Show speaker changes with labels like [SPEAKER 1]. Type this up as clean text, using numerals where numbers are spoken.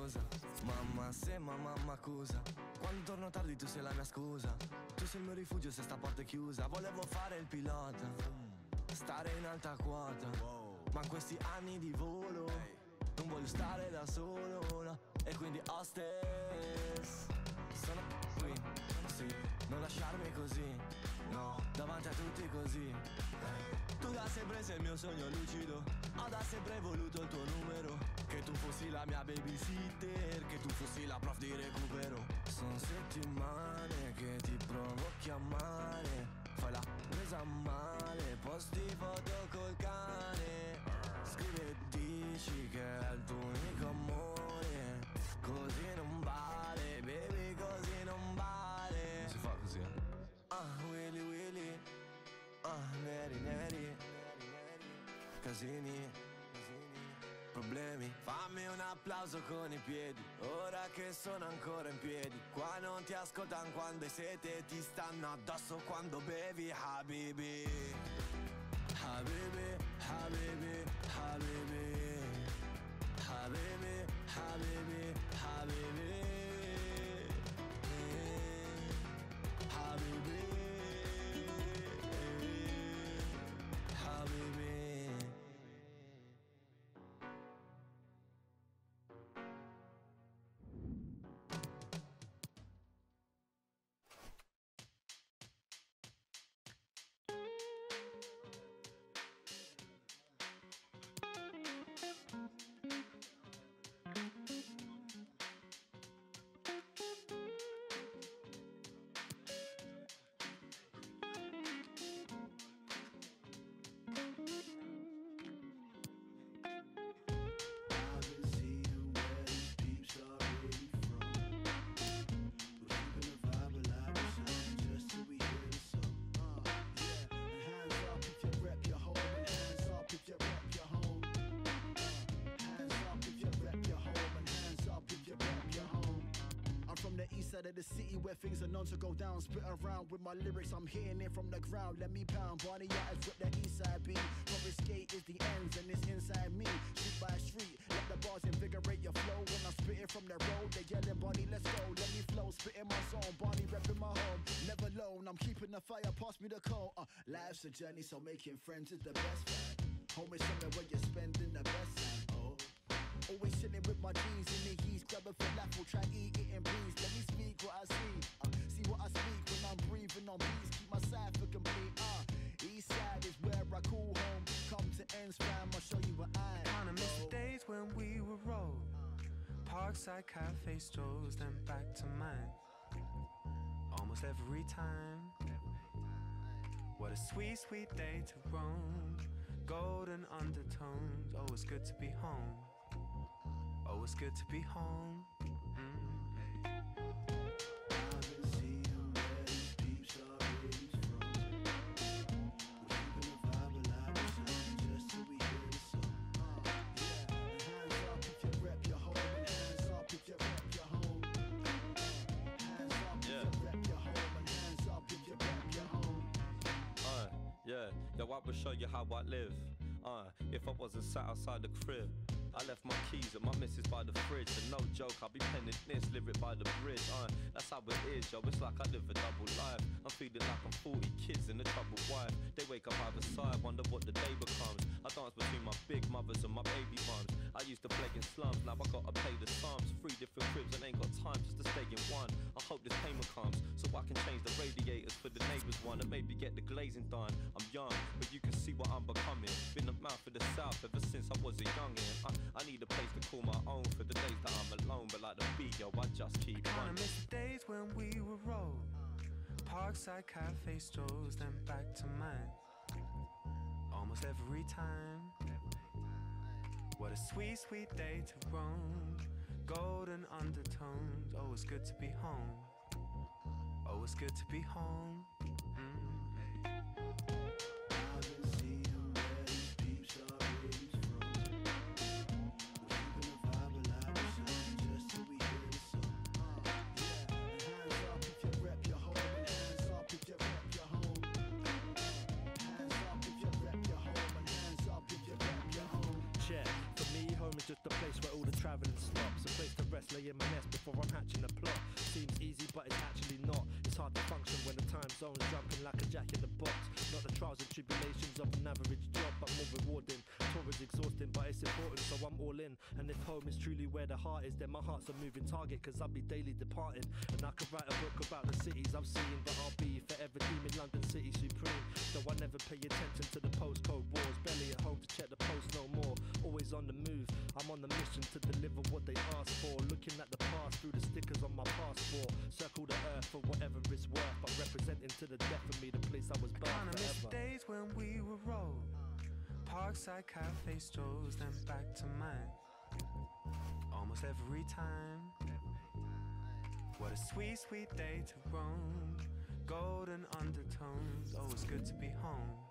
[SPEAKER 1] scusa. Mamma se mamma accusa. Quando torno tardi tu sei la mia scusa. Tu sei il mio rifugio se sta porta è chiusa. Volevo fare il pilota, stare in alta quota, ma in questi anni di volo non voglio stare da solo, no. E quindi hostess, sono qui, sì, non lasciarmi così, no, davanti a tutti così. Tu da sempre sei il mio sogno lucido, ho da sempre voluto il tuo numero, che tu fossi la mia babysitter, che tu fossi la prof di recupero. Sono settimane che ti provo a chiamare, fai la presa a male, posti foto col cane, scrivi e dici che è il tuo unico amore. Così non vale, baby, così non vale. Non si fa così, Willy Willy, neri neri, casini, problemi. Fammi un applauso con i piedi, ora che sono ancora in piedi. Qua non ti ascoltano quando hai sete, ti stanno addosso quando bevi. Habibi, Habibi, Habibi, Habibi, Habibi, Habibi, Habibi, Habibi, Habibi.
[SPEAKER 2] Of the city where things are known to go down. Spit around with my lyrics, I'm hitting it from the ground. Let me pound, Barney Yatters with the east side beat. Confiscate is the ends and it's inside me. Street by street, let the bars invigorate your flow. When I spit it from the road, they yelling, Barney, let's go. Let me flow, spit in my zone, Barney repping my home. Never alone, I'm keeping the fire, pass me the coal. Life's a journey, so making friends is the best friend. Home is somewhere where you're spending the best time. Oh, always chilling with my G's in the east, grab a falafel, try eat it in peace. Let me speak what I see, see what I speak when I'm breathing on beats. Keep my cipher complete. East side is where I call home. Come to ends, fam, I'll show you what I
[SPEAKER 3] Kinda miss the days when we were rolled. Parkside cafe strolls, then back to mine. Almost every time. What a sweet, sweet day to roam. Golden undertones. Oh, it's good to be home. Oh, it's good to be home.
[SPEAKER 4] Yeah, yo, I will show you how I live. If I wasn't sat outside the crib, I left my keys at my missus by the fridge. And no joke, I'll be penning this lyric by the bridge. That's how it is, yo, it's like I live a double life. I'm feeling like I'm 40 kids and a troubled wife. They wake up either side, wonder what the day becomes. I dance between my big mothers and my baby mums. I used to play in slums, now I gotta pay the sums. 3 different cribs and ain't got time just to stay in one. I hope this payment comes, so I can change the radiators for the neighbours one. And maybe get the glazing done. I'm young, but you can see what I'm becoming. Been the mouth of the south ever since I was a youngin'. I need a place to call my own for the days that I'm alone. But like the beat, yo, I just keep running.
[SPEAKER 3] I miss the days when we were rolled. Parkside cafe strolls, then back to mine. Almost every time. What a sweet, sweet day to roam. Golden undertones. Oh, it's good to be home. Oh, it's good to be home.
[SPEAKER 5] Just a place where all the travelling stops, a place to rest laying my nest before I'm hatching a plot. Seems easy, but it's actually not. It's hard to function when the time zone's jumping like a jack in the box. Not the trials and tribulations of an average job, but more rewarding. Tour is exhausting, but it's important, so I'm all in. And if home is truly where the heart is, then my heart's a moving target, cause I'll be daily departing. And I could write a book about the cities I've seen, but I'll be forever deeming London City supreme. Though I never pay attention to the postcode wars, barely at home to check the post no more. Always on the move, I'm on the mission to deliver what they ask for. Looking at the past through the stickers on my passport. Circle the earth for whatever it's worth, but representing to the death of me the place I was born
[SPEAKER 3] Kinda miss
[SPEAKER 5] forever.
[SPEAKER 3] the days when we were rolled, Parkside cafe strolls, then back to mine. Almost every time. What a sweet, sweet day to roam. Golden undertones, oh it's good to be home.